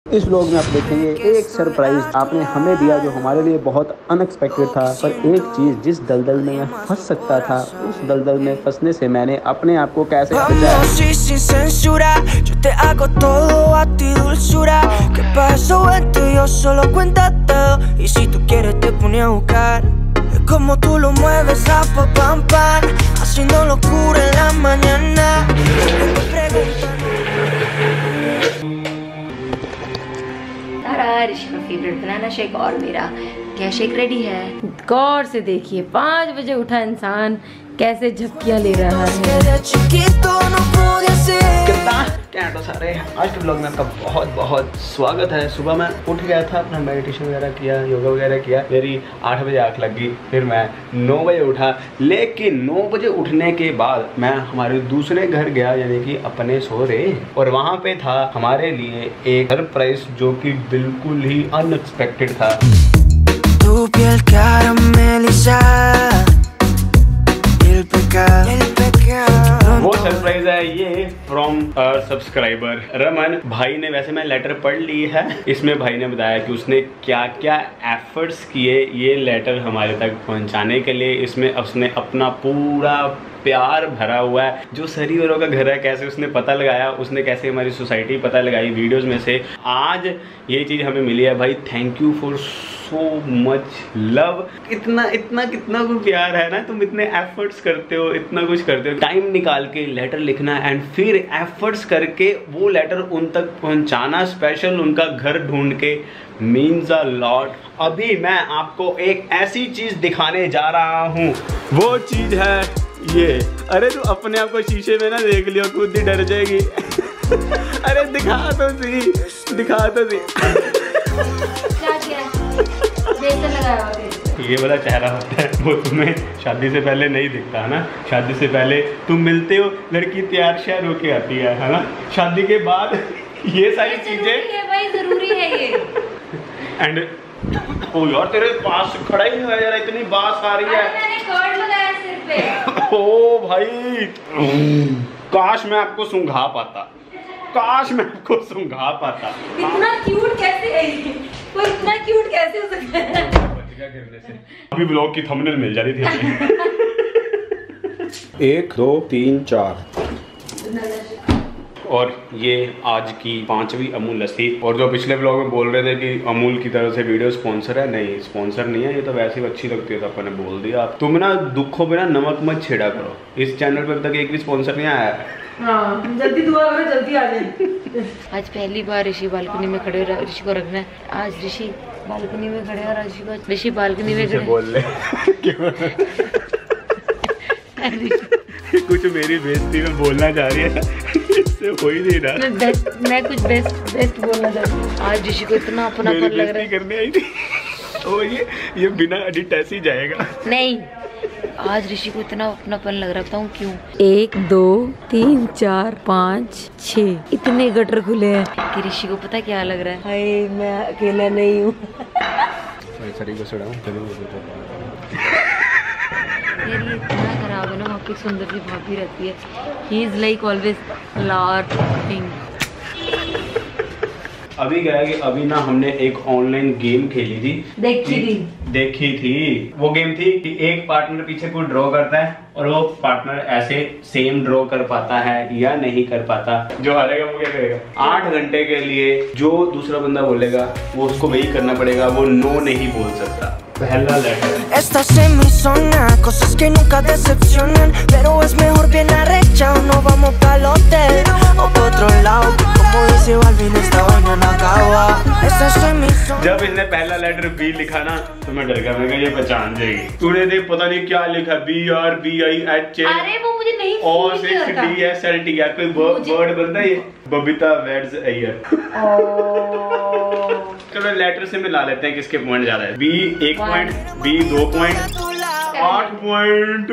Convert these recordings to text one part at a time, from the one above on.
इस व्लॉग में आप देखेंगे एक सरप्राइज आपने हमें दिया जो हमारे लिए बहुत अनएक्सपेक्टेड था, पर एक चीज जिस दलदल में मैं फंस सकता था, उस दलदल में फंसने से मैंने अपने आप को कैसे बचाया। ऋषि का फेवरेट बनाना शेक और मेरा क्या शेक रेडी है। गौर से देखिए 5 बजे उठा इंसान कैसे झपकियां ले रहा है। सारे आज के ब्लॉग में आपका बहुत बहुत स्वागत है। सुबह मैं उठ गया था, अपना मेडिटेशन वगैरह किया, योगा वगैरह किया। मेरी 8 बजे आँख लगी, फिर मैं 9 बजे उठा। लेकिन 9 बजे उठने के बाद मैं हमारे दूसरे घर गया, यानी कि अपने सहुरे, और वहाँ पे था हमारे लिए एक सरप्राइज जो कि बिल्कुल ही अनएक्सपेक्टेड था। वो सरप्राइज है ये फ्रॉम सब्सक्राइबर रमन भाई ने। वैसे मैं लेटर पढ़ ली है, इसमें भाई ने बताया कि उसने क्या क्या एफर्ट्स किए ये लेटर हमारे तक पहुंचाने के लिए। इसमें उसने अपना पूरा प्यार भरा हुआ है। जो सरीवरों का घर है, कैसे उसने पता लगाया, उसने कैसे हमारी सोसाइटी पता लगाई वीडियोस में से आज ये चीज़ हमें मिली है। भाई thank you for so much love. इतना इतना कितना कुछ प्यार है ना, तुम इतने एफर्ट्स करते हो, इतना कुछ करते हो, टाइम निकाल के लेटर लिखना एंड फिर एफर्ट्स करके वो लेटर उन तक पहुंचाना, स्पेशल उनका घर ढूंढ के, मीन्स अ लॉट। अभी मैं आपको एक ऐसी चीज दिखाने जा रहा हूँ, वो चीज है ये। अरे तू अपने आप को शीशे में ना देख लियो, खुद ही डर जाएगी। अरे दिखा तो सी, दिखा तो सी। ये वाला चेहरा होता है, वो तुम्हें शादी से पहले नहीं दिखता है ना। शादी से पहले तुम मिलते हो, लड़की तैयार श्यार होके आती है ना। शादी के बाद ये सारी चीजें भाई जरूरी है ये। एंड ओ यार तेरे पास खड़ा ही नहीं हुआ यार, इतनी बात आ रही है। मैंने कर्ड लगाया सिर पे। ओ भाई काश मैं आपको सूंघा पाता, काश मैं आपको सूंघा पाता। इतना क्यूट कैसे है ये? वो इतना क्यूट कैसे हो सकता है? अभी ब्लॉग की थंबनेल मिल जा रही थी। 1 2 3 4 और ये आज की 5वीं अमूल लस्सी। और जो पिछले ब्लॉग में बोल रहे थे कि अमूल की तरफ से वीडियो स्पॉन्सर है, नहीं स्पॉन्सर नहीं है, ये तो वैसे ही अच्छी लगती है तो अपन ने बोल दिया। तुम ना दुखों पे ना नमक मत छेड़ा करो। इस चैनल पे अब तक एक भी स्पॉन्सर नहीं आया है। हाँ, जल्दी दुआ करो, जल्दी आ जाए। आज पहली बार ऋषि बालकनी में खड़े, ऋषि को रखना है। आज ऋषि बालकनी में खड़े और ऋषि बालकनी में खड़े। बोल ले कुछ मेरी बेइज्जती में बोलना चाह रही है, इससे हो ही नहीं रहा। मैं कुछ बेस्ट बोलना चाहती हूँ। आज ऋषि को इतना अपनापन लग रहा है। करने आई थी तो ये बिना एडिट ऐसे ही जाएगा। नहीं, आज ऋषि को इतना अपनापन लग रहा, बताऊँ क्यों? 1 2 3 4 5 6 इतने गटर खुले हैं कि ऋषि को पता क्या लग रहा है, हाय मैं अकेला नहीं हूँ। यार ये इतना खराब है ना, वहाँ पे सुंदर सी भाभी रहती है। He is like always lurking. अभी क्या है कि अभी ना हमने एक ऑनलाइन गेम खेली थी। देखी थी वो गेम थी कि एक पार्टनर पीछे को ड्रॉ करता है और वो पार्टनर ऐसे सेम ड्रॉ कर पाता है या नहीं कर पाता। जो हारेगा वो क्या करेगा, 8 घंटे के लिए जो दूसरा बंदा बोलेगा वो उसको वही करना पड़ेगा, वो नो नहीं बोल सकता। पहला letter. Estás en mi zona, cosas que nunca decepcionan, pero es mejor bien arrechado, no vamos pa'l hotel o pa' otro lado, como dice Balvin esta vaina no acaba. Estás en mi zona. जब इसने पहला letter B लिखा ना तो मैं डर गया, मैं ये पहचान जाएगी। तूने देख पता नहीं क्या लिखा, BRBIH। अरे वो मुझे नहीं और 6DSLT यार, कोई वर्ड बनता है ये? बबीता वेड्स अय्यर। चलो लेटर से मिला लेते हैं किसके पॉइंट ज्यादा है। B 1 point, B 2 point, 8 point.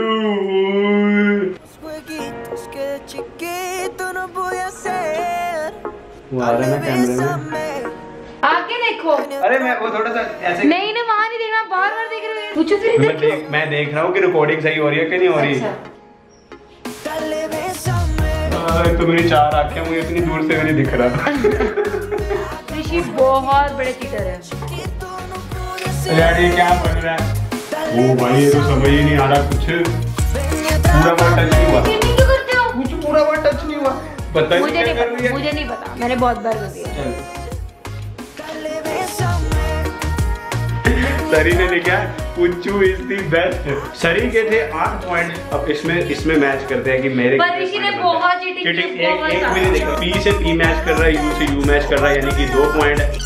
वो आ रहा है ना कैमरे में, आगे देखो। अरे मैं वो थोड़ा सा ऐसे नहीं ना, वहाँ नहीं देखना, बार बार देख रहे हो। पूछो फिर मैं देख रहा हूँ कि रिकॉर्डिंग सही हो रही है कि नहीं हो रही। तो मेरी 4 आंखें मुझे इतनी दूर से नहीं दिख रहा। ऋषि बहुत बड़े चीटर है। यार ये क्या बन रहा है? ओ भाई ये तो समझ ही नहीं आ रहा कुछ। पूरा बार टच नहीं हुआ। क्यों करते हो? कुछ पूरा बार टच नहीं हुआ। पता नहीं क्या कर रही है। मुझे नहीं पता, मैंने बहुत बार कर दिया। सरी ने लिखा पुच्चू इज द बेस्ट। सरी के थे 8 पॉइंट। अब इसमें मैच करते हैं कि मेरे पर ऋषि ने बहुत चीटिंग की, बहुत एक मैंने देखा पी से पी मैच कर रहा है, यू से यू मैच कर रहा है, यानी कि 2 पॉइंट है।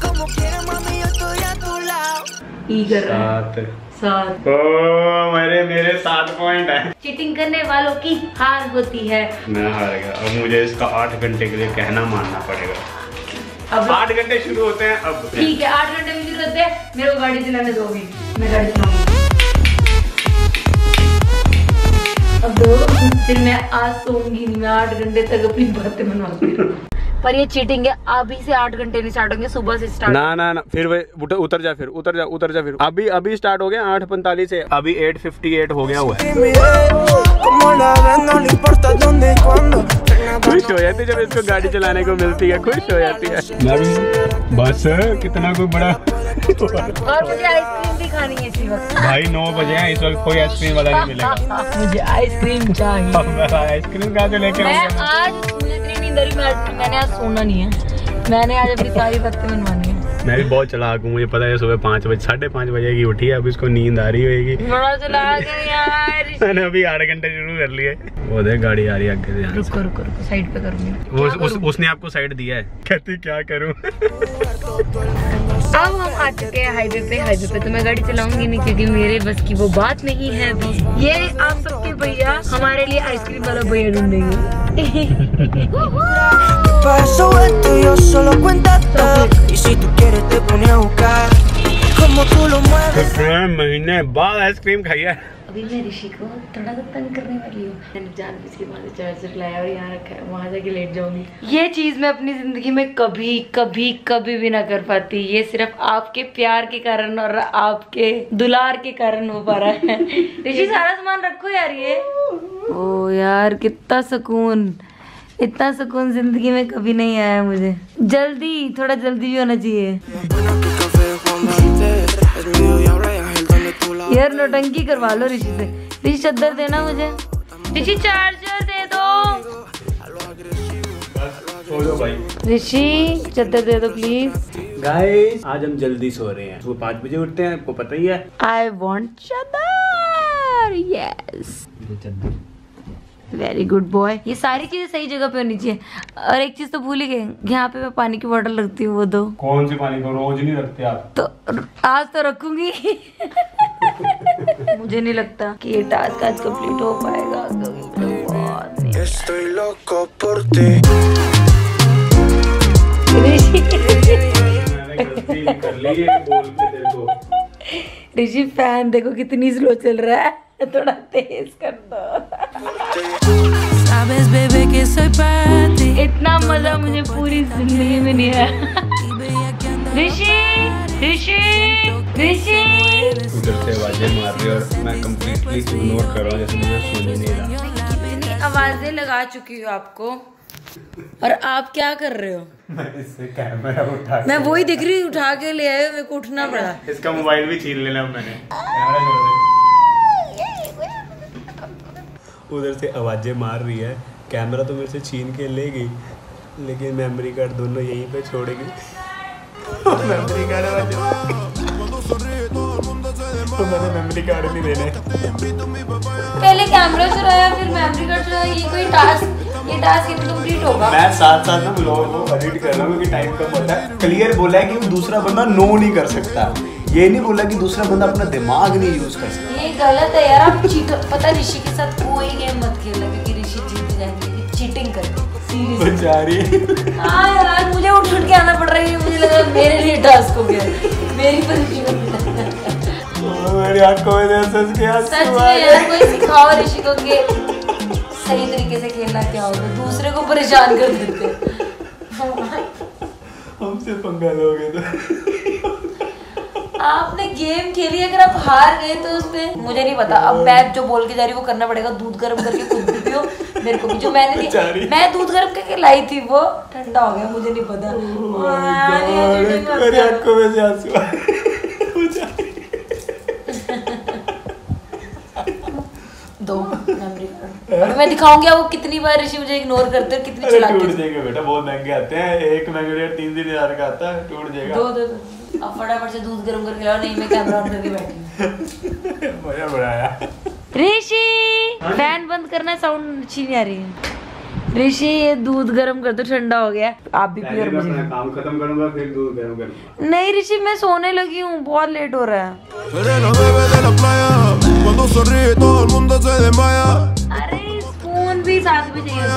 ई कर रहा है 7। ओ मेरे 7 पॉइंट है। चीटिंग करने वालों की हार होती है। मैं हार गया। अब मुझे इसका 8 घंटे के लिए कहना मानना पड़ेगा। अब 8 घंटे शुरू होते हैं अब। ठीक है 8 घंटे में शुरू होते हैं। मेरे को गाड़ी चलाने दो अभी, मैं गाड़ी चलाऊंगी। अब दो, फिर मैं आज सोऊंगी नहीं, मैं 8 घंटे तक अपनी बातें मनवाती रहूं। पर ये चीटिंग है। अभी से 8 घंटे नहीं स्टार्ट होंगे, सुबह से स्टार्ट। ना फिर उतर जा, उतर जा फिर। अभी स्टार्ट हो गया 8:45 से, अभी 8:58 हो गया हुआ है। खुश हो जाती जब इसको गाड़ी चलाने को मिलती है, खुश हो जाती है। बस कितना कोई बड़ा। और मुझे आइसक्रीम भी खानी है इसी वक्त। भाई 9 बजे हैं, इस वक्त कोई आइसक्रीम वाला नहीं मिलेगा। मुझे आइसक्रीम चाहिए। आइसक्रीम कहाँ से लेके आऊंगा? आज मुझे इतनी नींद आ रही, मैंने आज सोना नहीं है। मैंने आज अपनी सारी बातें मनवानी है। मैं भी बहुत चलाक हूँ, मुझे पता है सुबह 5 बजे 5:30 बजे की उठी है, अब इसको नींद आ रही होगी। बड़ा चलाक है यार। मैंने अभी 8 घंटे शुरू कर लिए। वो देख गाड़ी आ रही है आगे से। रुको साइड पे करूंगी। उसने आपको साइड दिया है। कहती क्या करूँ। अब हम आ चुके हैं हाईवे पे तो मैं गाड़ी चलाऊंगी नहीं, क्योंकि मेरे बस की वो बात नहीं है अभी। ये आप सबके भैया हमारे लिए आइसक्रीम वाला भैया ढूंढेंगे। Paso esto yo solo cuéntate y si tú quieres te pone a buscar como tú lo mueves। महीने बाद आइसक्रीम खाई है। अभी मैं ऋषि को थोड़ा सा तंग करने वाली हूँ। मैंने जानबूझ के वहाँ से चार्जर लाया और यहाँ रखा है, वहाँ जाके लेट जाऊंगी। ये चीज मैं अपनी जिंदगी में कभी भी ना कर पाती। ये सिर्फ आपके प्यार के कारण और आपके दुलार के कारण हो पा रहा है। ऋषि सारा सामान रखो यार। ये ओ यार कितना सुकून, इतना सुकून जिंदगी में कभी नहीं आया मुझे। थोड़ा जल्दी भी होना चाहिए। यार नौटंकी करवा लो ऋषि से। ऋषि चादर देना मुझे। ऋषि चार्जर दे दो। ऋषि चादर दे दो प्लीज। गाइस आज हम जल्दी सो रहे हैं, सुबह 5 बजे उठते हैं, आपको पता ही है। I want chadar. Yes very good boy. ये सारी चीजें सही जगह पे होनी चाहिए। और एक चीज तो भूल ही गए, यहाँ पे मैं पानी की बोतल रखती हूँ, वो दो। कौन सी पानी को रोज नहीं रखते आप? तो आज तो रखूंगी। मुझे नहीं लगता कि ये टास्क आज कंप्लीट हो पाएगा, ऋषि फैन देखो कितनी स्लो चल रहा है, थोड़ा तेज कर दो। इतना मजा मुझे पूरी जिंदगी में नहीं आया। ऋषि उधर से आवाजें मार रही है और मैं कंप्लीटली इग्नोर कर रहा हूँ, जैसे मुझे सुन ही नहीं रहा। कितनी आवाजें लगा चुकी हूँ आपको, और आप क्या कर रहे हो? मैं इससे कैमरा उठा, मैं वही दिख रही उठा के ले आए, मेरे को उठना पड़ा। इसका मोबाइल भी छीन लेना मैंने। उधर से आवाजें मार रही है, कैमरा तो मेरे से छीन के ले गई, लेकिन मेमोरी कार्ड दोनों यहीं पे छोड़ेगी। मेमोरी कार्ड तो मैंने मेमोरी कार्ड नहीं देने। पहले कैमरा चुराया फिर मेमोरी कार्ड चुराया, ये कोई ये टास्क इनकम्प्लीट होगा। मैं साथ साथ ना ब्लॉग को एडिट कर रहा हूँ क्योंकि टाइम कम होता है। क्लियर बोला है कि वो दूसरा बंदा नो नहीं कर सकता, ये नहीं बोला कि दूसरा बंदा अपना दिमाग नहीं यूज कर सकता। ये गलत है यार, आप चीट। पता ऋषि के साथ कोई गेम मत खेलना क्योंकि ऋषि जीत जाएंगे, चीटिंग करके। सीरियसली हाँ यार, मुझे उठ के आना पड़ रहा है, मुझे लग रहा है मेरे लिए टास्क हो गया, मेरी परेशानी। मेरी आंखों में सच में यार, कोई सिखाओ ऋषि को कि सही तरीके से खेलना क्या होगा, दूसरे को परेशान कर देते। हमसे पंगा लोगे तो आपने गेम खेली, अगर आप हार गए तो उसमें मुझे नहीं पता। अब मैं जो बोल के जा रही हूँ वो करना पड़ेगा। दूध गर्म करके खुद भी पियो, मेरे को भी जो मैंने मैं दूध गर्म करके लाई थी वो ठंडा हो गया, मुझे नहीं पता। मेरी आंखों में से आंसू दो मेमोरी कार्ड और मैं दिखाऊंगी आपको कितनी बार ऋषि मुझे इग्नोर करते हैं, कितनी चलाते हैं। टूट जाएगा बेटा, बहुत महंगे आते हैं, एक मेमोरी कार्ड 3-3 हज़ार का आता है, टूट जाएगा। दो आप फटाफट से दूध गर्म करके लाओ, नहीं मैं कैमरा ऑन करके बैठी हूँ। मजा बढ़ाया। ऋषि फैन बंद करना, साउंड अच्छी नहीं आ रही है। ऋषि ये दूध गर्म कर दो, ठंडा हो गया, आप भी पियो। मैं काम खत्म करूंगा फिर दूध गर्म करूंगा। नहीं ऋषि मैं सोने लगी हूँ, बहुत लेट हो रहा है। अरे स्पून भी साथ में चाहिए।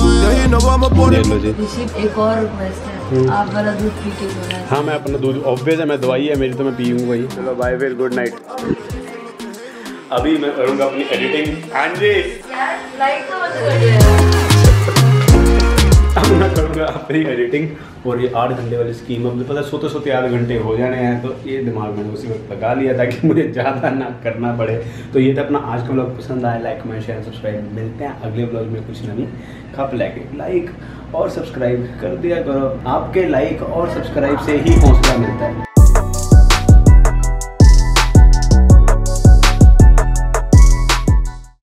ऋषि एक और रिक्वेस्ट है, आप वाला दूध पी के सोना है। हाँ मैं अपना दूध ऑब्वियस है, मैं दवाई है मेरी तो मैं पीऊंगा ही। चलो बाय फिर, गुड नाइट। अभी मैं करूंगा अपनी एडिटिंग। हाँ जी यार लाइट तो बंद कर दिया। अब मैं करूँगा अपनी एडिटिंग और ये 8 घंटे वाली स्कीम, अब मुझे पता है सोते सोते 8 घंटे हो जाने हैं, तो ये दिमाग में उसी वक्त लगा लिया ताकि मुझे ज़्यादा ना करना पड़े। तो ये था अपना आज का व्लॉग, पसंद आया लाइक कमेंट शेयर सब्सक्राइब। मिलते हैं अगले व्लॉग में कुछ नवी खप लेके। लाइक और सब्सक्राइब कर दिया करो, आपके लाइक और सब्सक्राइब से ही हौसला मिलता है।